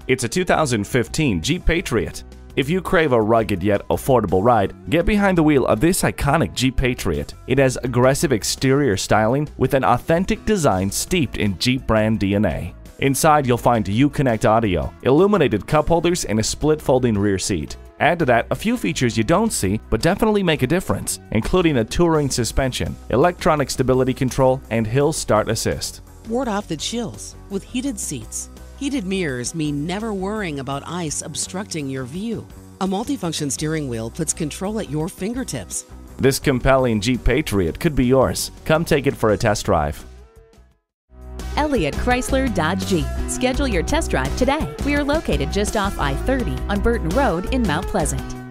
It's a 2015 Jeep Patriot. If you crave a rugged yet affordable ride, get behind the wheel of this iconic Jeep Patriot. It has aggressive exterior styling with an authentic design steeped in Jeep brand DNA. Inside, you'll find Uconnect audio, illuminated cup holders, and a split folding rear seat. Add to that a few features you don't see but definitely make a difference, including a touring suspension, electronic stability control, and hill start assist. Ward off the chills with heated seats. Heated mirrors mean never worrying about ice obstructing your view. A multifunction steering wheel puts control at your fingertips. This compelling Jeep Patriot could be yours. Come take it for a test drive. Elliott Chrysler Dodge Jeep. Schedule your test drive today. We are located just off I-30 on Burton Road in Mount Pleasant.